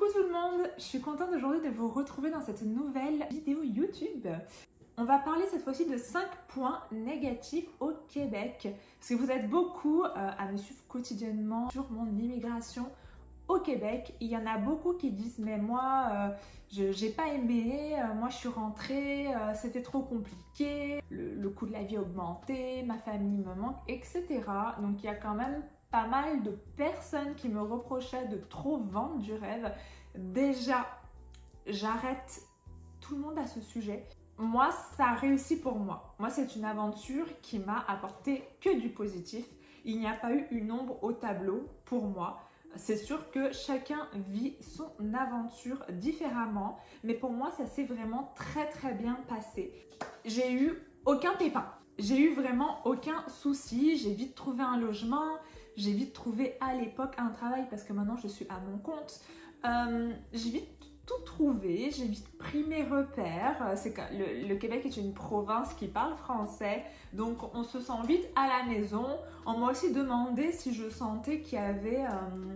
Coucou tout le monde, je suis contente aujourd'hui de vous retrouver dans cette nouvelle vidéo YouTube. On va parler cette fois-ci de 5 points négatifs au Québec. Parce que vous êtes beaucoup à me suivre quotidiennement sur mon immigration au Québec. Il y en a beaucoup qui disent mais moi j'ai pas aimé, moi je suis rentrée, c'était trop compliqué, le coût de la vie a augmenté, ma famille me manque, etc. Donc il y a quand même pas mal de personnes qui me reprochaient de trop vendre du rêve. Déjà, j'arrête tout le monde à ce sujet. Moi, ça a réussi pour moi. Moi, c'est une aventure qui m'a apporté que du positif. Il n'y a pas eu une ombre au tableau pour moi. C'est sûr que chacun vit son aventure différemment, mais pour moi, ça s'est vraiment très bien passé. J'ai eu aucun pépin. J'ai eu vraiment aucun souci. J'ai vite trouvé un logement. J'ai vite trouvé à l'époque un travail parce que maintenant je suis à mon compte. J'ai vite tout trouvé, j'ai vite pris mes repères. C'est que le Québec est une province qui parle français, donc on se sent vite à la maison. On m'a aussi demandé si je sentais qu'il y avait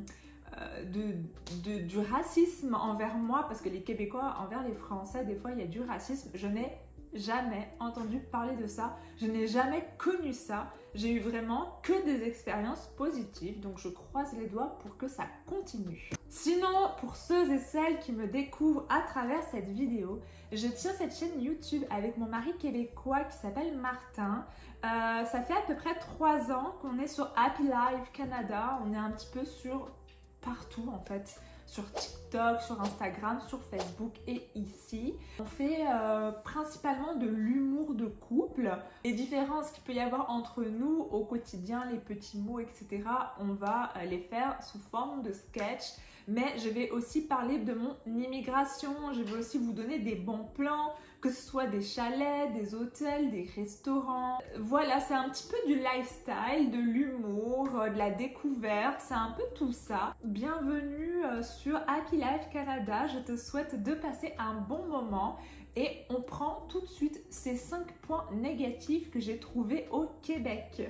du racisme envers moi, parce que les Québécois envers les Français, des fois il y a du racisme. Je n'ai jamais entendu parler de ça, je n'ai jamais connu ça. J'ai eu vraiment que des expériences positives, donc je croise les doigts pour que ça continue. Sinon, pour ceux et celles qui me découvrent à travers cette vidéo, je tiens cette chaîne YouTube avec mon mari québécois qui s'appelle Martin. Ça fait à peu près 3 ans qu'on est sur Happy Life Canada, on est un petit peu sur partout en fait. Sur TikTok, sur Instagram, sur Facebook et ici. On fait principalement de l'humour de couple. Les différences qu'il peut y avoir entre nous au quotidien, les petits mots, etc. On va les faire sous forme de sketch. Mais je vais aussi parler de mon immigration. Je vais aussi vous donner des bons plans, que ce soit des chalets, des hôtels, des restaurants. Voilà, c'est un petit peu du lifestyle, de l'humour, de la découverte. C'est un peu tout ça. Bienvenue sur Happy Life Canada. Je te souhaite de passer un bon moment. Et on prend tout de suite ces 5 points négatifs que j'ai trouvés au Québec.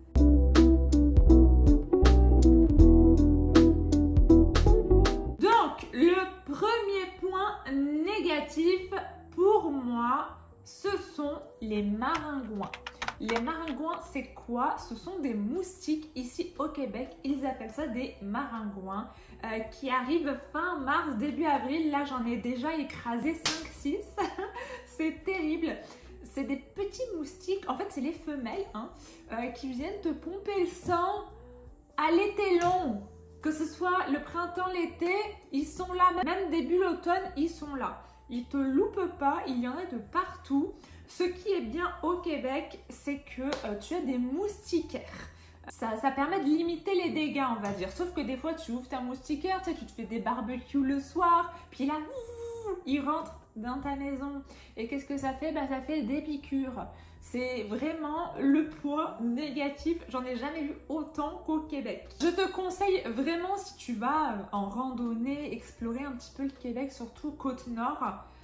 Le premier point négatif pour moi, ce sont les maringouins. Les maringouins, c'est quoi? Ce sont des moustiques ici au Québec. Ils appellent ça des maringouins qui arrivent fin mars, début avril. Là, j'en ai déjà écrasé 5-6. C'est terrible. C'est des petits moustiques. En fait, c'est les femelles qui viennent te pomper le sang à l'été long. Que ce soit le printemps, l'été, ils sont là. Même début l'automne, ils sont là. Ils te loupent pas, il y en a de partout. Ce qui est bien au Québec, c'est que tu as des moustiquaires. Ça permet de limiter les dégâts, on va dire. Sauf que des fois, tu ouvres ta moustiquaire, tu te fais des barbecues le soir, puis là, ils rentrent dans ta maison. Et qu'est-ce que ça fait? Ça fait des piqûres. C'est vraiment le point négatif. J'en ai jamais vu autant qu'au Québec. Je te conseille vraiment, si tu vas en randonnée, explorer un petit peu le Québec, surtout Côte-Nord,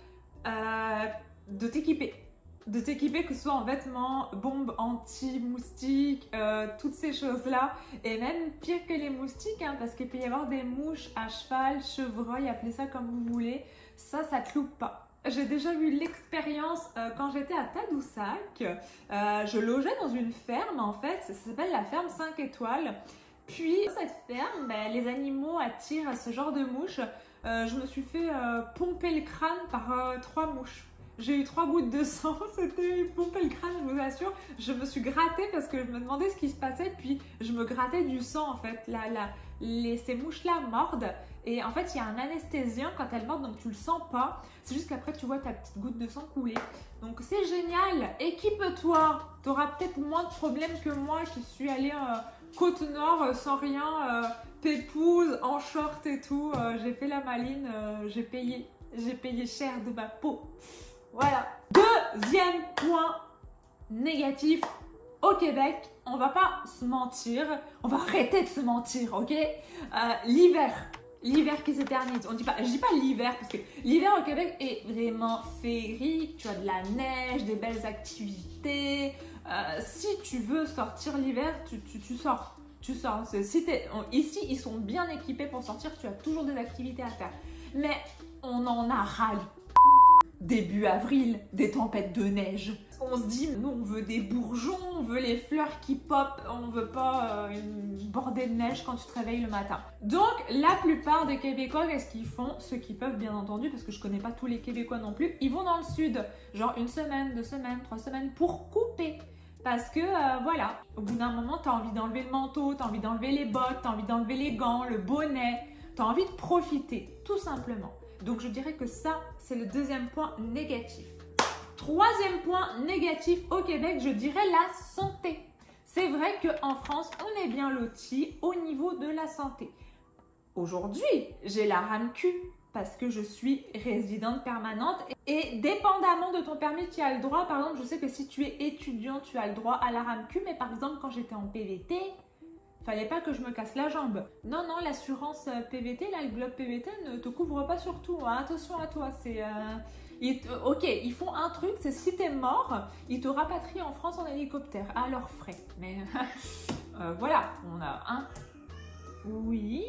de t'équiper. De t'équiper, que ce soit en vêtements, bombes anti-moustiques, toutes ces choses-là. Et même pire que les moustiques, parce qu'il peut y avoir des mouches à cheval, chevreuil, appelez ça comme vous voulez. Ça te loupe pas. J'ai déjà eu l'expérience quand j'étais à Tadoussac. Je logeais dans une ferme en fait, ça s'appelle la ferme 5 étoiles. Puis cette ferme, les animaux attirent ce genre de mouches. Je me suis fait pomper le crâne par 3 mouches. J'ai eu 3 gouttes de sang, c'était pomper le crâne, je vous assure. Je me suis grattée parce que je me demandais ce qui se passait, puis je me grattais du sang en fait. Ces mouches-là mordent. Et en fait, il y a un anesthésien quand elles mordent, donc tu le sens pas. C'est juste qu'après, tu vois ta petite goutte de sang couler. Donc c'est génial. Équipe-toi. Tu auras peut-être moins de problèmes que moi qui suis allée Côte-Nord sans rien, pépouze, en short et tout. J'ai fait la maline, j'ai payé cher de ma peau. Voilà. Deuxième point négatif au Québec, on va pas se mentir, on va arrêter de se mentir, ok? L'hiver qui s'éternise. Je dis pas l'hiver parce que l'hiver au Québec est vraiment féerique. Tu as de la neige, des belles activités. Si tu veux sortir l'hiver, tu sors. Tu sors. Ici, ils sont bien équipés pour sortir. Tu as toujours des activités à faire. Mais on en a ras. Début avril, des tempêtes de neige. On se dit, nous, on veut des bourgeons, on veut les fleurs qui popent, on veut pas une bordée de neige quand tu te réveilles le matin. Donc, la plupart des Québécois, qu'est-ce qu'ils font? Ceux qui peuvent, bien entendu, parce que je connais pas tous les Québécois non plus, ils vont dans le sud, genre 1 semaine, 2 semaines, 3 semaines, pour couper. Parce que, voilà, au bout d'un moment, tu as envie d'enlever le manteau, tu as envie d'enlever les bottes, tu as envie d'enlever les gants, le bonnet, tu as envie de profiter, tout simplement. Donc, je dirais que ça, c'est le deuxième point négatif. Troisième point négatif au Québec, je dirais la santé. C'est vrai qu'en France, on est bien lotis au niveau de la santé. Aujourd'hui, j'ai la RAMQ parce que je suis résidente permanente et dépendamment de ton permis, tu as le droit. Par exemple, je sais que si tu es étudiant, tu as le droit à la RAMQ, mais par exemple, quand j'étais en PVT, fallait pas que je me casse la jambe. Non, non, l'assurance PVT, là, le Globe PVT ne te couvre pas sur tout. Hein. Attention à toi, c'est... Ok, ils font un truc, c'est si t'es mort, ils te rapatrient en France en hélicoptère, à leurs frais. Mais voilà, on a un... Oui,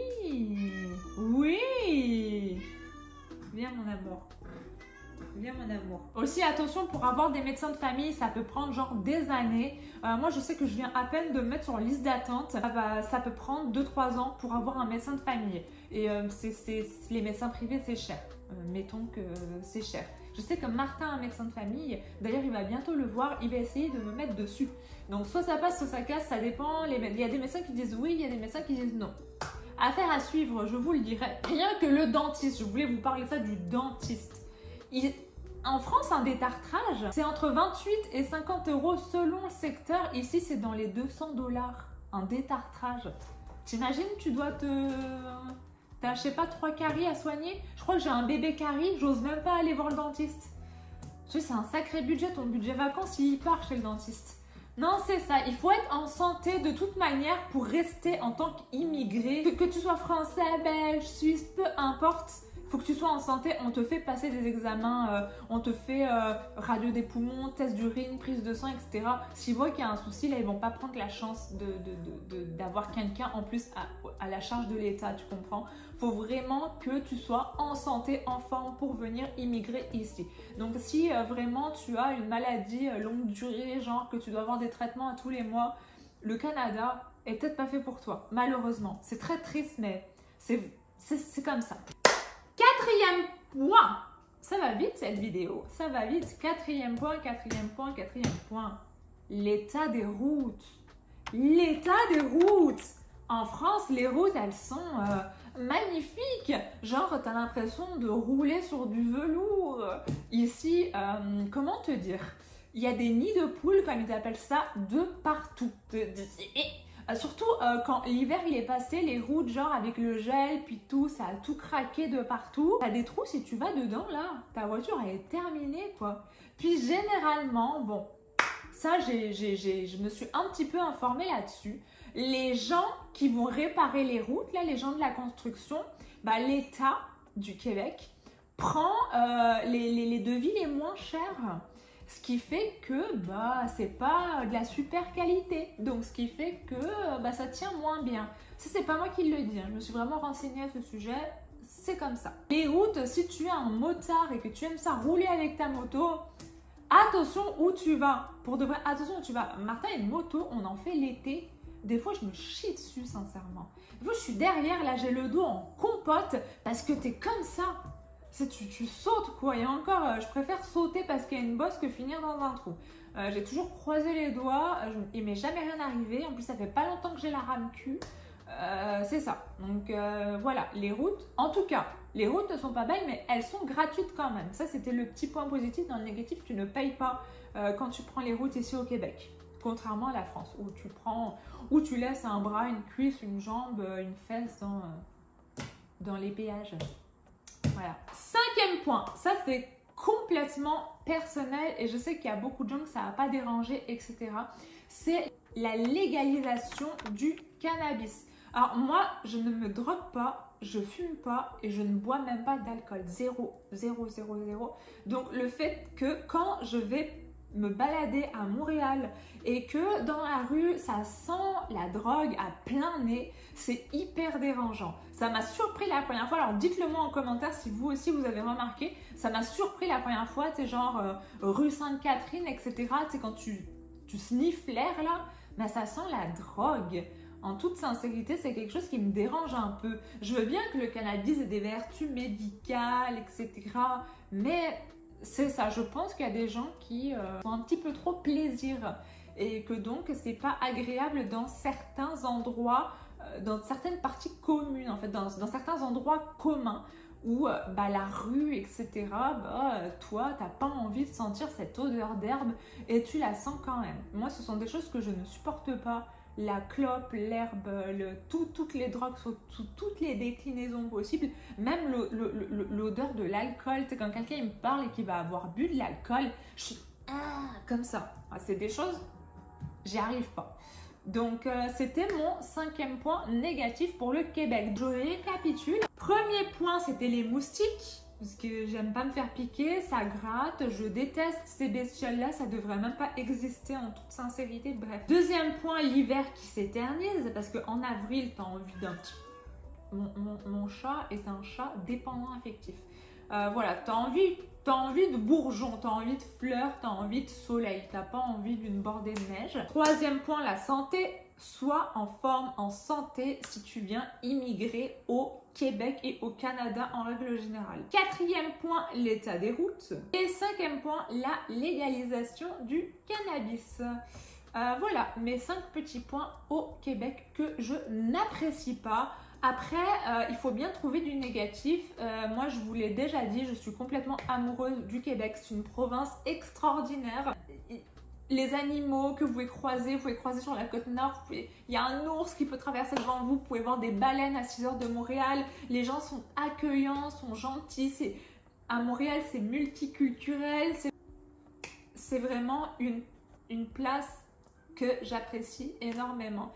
oui. Viens mon amour. Bien mon amour. Aussi attention, pour avoir des médecins de famille, ça peut prendre genre des années. Moi je sais que je viens à peine de me mettre sur liste d'attente. Ça peut prendre 2-3 ans pour avoir un médecin de famille. Et les médecins privés c'est cher. Mettons que c'est cher. Je sais que Martin a un médecin de famille. D'ailleurs il va bientôt le voir. Il va essayer de me mettre dessus. Donc soit ça passe, soit ça casse, ça dépend. Il y a des médecins qui disent oui, il y a des médecins qui disent non. Affaire à suivre, je vous le dirai. Rien que le dentiste, je voulais vous parler ça du dentiste. En France, un détartrage, c'est entre 28 et 50 euros selon le secteur. Ici, c'est dans les 200 $. Un détartrage. T'imagines, tu dois t'as, je sais pas, 3 caries à soigner. Je crois que j'ai un bébé carie, j'ose même pas aller voir le dentiste. Tu sais, c'est un sacré budget. Ton budget vacances, il part chez le dentiste. Non, c'est ça. Il faut être en santé de toute manière pour rester en tant qu'immigré. Que tu sois français, belge, suisse, peu importe. Il faut que tu sois en santé, on te fait passer des examens, on te fait radio des poumons, test d'urine, prise de sang, etc. S'ils voient qu'il y a un souci, là, ils vont pas prendre la chance d'avoir quelqu'un en plus à la charge de l'État, tu comprends? Il faut vraiment que tu sois en santé, en forme pour venir immigrer ici. Donc, si vraiment tu as une maladie longue durée, genre que tu dois avoir des traitements à tous les mois, le Canada est peut-être pas fait pour toi, malheureusement. C'est très triste, mais c'est comme ça. Quatrième point, ça va vite cette vidéo, ça va vite. Quatrième point. L'état des routes. L'état des routes. En France, les routes, elles sont magnifiques. Genre, t'as l'impression de rouler sur du velours. Ici, comment te dire? Il y a des nids de poules, comme ils appellent ça, de partout. Surtout quand l'hiver il est passé, les routes genre avec le gel puis tout, ça a tout craqué de partout. T'as des trous, si tu vas dedans là, ta voiture elle est terminée quoi. Puis généralement, bon, ça je me suis un petit peu informée là-dessus. Les gens qui vont réparer les routes, là, les gens de la construction, bah, l'État du Québec prend les devis les moins chers. Ce qui fait que bah, c'est pas de la super qualité. Donc, ce qui fait que bah, ça tient moins bien. Ça, c'est pas moi qui le dis. Hein. Je me suis vraiment renseignée à ce sujet. C'est comme ça. Les routes, si tu es un motard et que tu aimes ça rouler avec ta moto, attention où tu vas. Pour de vrai, attention où tu vas. Martin a une moto, on en fait l'été. Des fois, je me chie dessus, sincèrement. Des fois, je suis derrière, là, j'ai le dos en compote parce que t'es comme ça. Tu sautes quoi, et encore je préfère sauter parce qu'il y a une bosse que finir dans un trou. J'ai toujours croisé les doigts, il m'est jamais rien arrivé, en plus ça fait pas longtemps que j'ai la RAMQ, c'est ça. Donc voilà, les routes, en tout cas, les routes ne sont pas belles mais elles sont gratuites quand même. Ça c'était le petit point positif. Dans le négatif, tu ne payes pas quand tu prends les routes ici au Québec. Contrairement à la France où tu laisses un bras, une cuisse, une jambe, une fesse dans les péages. Voilà. Cinquième point, ça c'est complètement personnel et je sais qu'il y a beaucoup de gens que ça va pas déranger, etc. C'est la légalisation du cannabis. Alors moi, je ne me drogue pas, je fume pas et je ne bois même pas d'alcool. Zéro. Donc le fait que quand je vais me balader à Montréal et que dans la rue, ça sent la drogue à plein nez, c'est hyper dérangeant. Ça m'a surpris la première fois, alors dites-le moi en commentaire si vous aussi vous avez remarqué, ça m'a surpris la première fois, tu sais, genre rue Sainte-Catherine, etc. Tu sais, quand tu sniffes l'air là, bah, ça sent la drogue. En toute sincérité, c'est quelque chose qui me dérange un peu. Je veux bien que le cannabis ait des vertus médicales, etc. Mais c'est ça, je pense qu'il y a des gens qui ont un petit peu trop plaisir et que donc c'est pas agréable dans certains endroits, dans certaines parties communes, en fait, dans certains endroits communs où bah, la rue, etc., bah, toi, t'as pas envie de sentir cette odeur d'herbe et tu la sens quand même. Moi, ce sont des choses que je ne supporte pas. La clope, l'herbe, toutes les drogues sous toutes les déclinaisons possibles, même l'odeur de l'alcool. C'est quand quelqu'un me parle et qu'il va avoir bu de l'alcool, je suis comme ça. C'est des choses, j'y arrive pas. Donc, c'était mon 5e point négatif pour le Québec. Je récapitule. Premier point, c'était les moustiques. Parce que j'aime pas me faire piquer, ça gratte, je déteste ces bestioles-là, ça devrait même pas exister en toute sincérité, bref. Deuxième point, l'hiver qui s'éternise, parce qu'en avril, t'as envie d'un petit... Mon chat est un chat dépendant affectif. Voilà, t'as envie de bourgeons, t'as envie de fleurs, t'as envie de soleil, t'as pas envie d'une bordée de neige. Troisième point, la santé. Sois en forme, en santé si tu viens immigrer au Québec et au Canada en règle générale. Quatrième point, l'état des routes. Et cinquième point, la légalisation du cannabis. Voilà mes 5 petits points au Québec que je n'apprécie pas. Après, il faut bien trouver du négatif. Moi, je vous l'ai déjà dit, je suis complètement amoureuse du Québec. C'est une province extraordinaire. Les animaux que vous pouvez croiser sur la côte nord, il y a un ours qui peut traverser devant vous, vous pouvez voir des baleines à 6 heures de Montréal, les gens sont accueillants, sont gentils, à Montréal c'est multiculturel, c'est vraiment une place que j'apprécie énormément.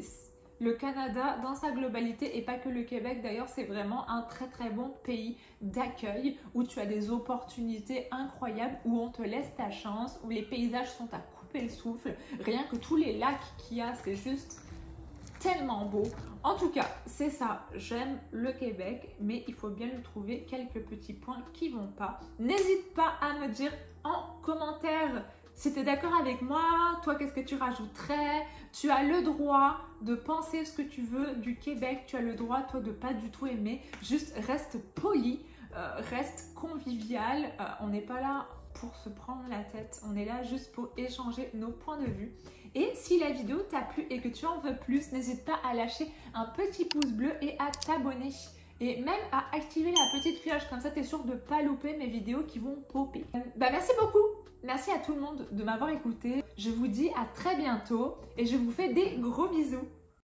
Le Canada dans sa globalité et pas que le Québec d'ailleurs, c'est vraiment un très très bon pays d'accueil où tu as des opportunités incroyables, où on te laisse ta chance, où les paysages sont à couper le souffle. Rien que tous les lacs qu'il y a, c'est juste tellement beau. En tout cas, c'est ça, j'aime le Québec, mais il faut bien lui trouver quelques petits points qui vont pas. N'hésite pas à me dire en commentaire si tu es d'accord avec moi, toi qu'est-ce que tu rajouterais? Tu as le droit de penser ce que tu veux du Québec, tu as le droit toi de pas du tout aimer, juste reste poli, reste convivial, on n'est pas là pour se prendre la tête, on est là juste pour échanger nos points de vue. Et si la vidéo t'a plu et que tu en veux plus, n'hésite pas à lâcher un petit pouce bleu et à t'abonner. Et même à activer la petite cloche, comme ça tu es sûr de ne pas louper mes vidéos qui vont popper. Merci beaucoup, merci à tout le monde de m'avoir écouté. Je vous dis à très bientôt et je vous fais des gros bisous.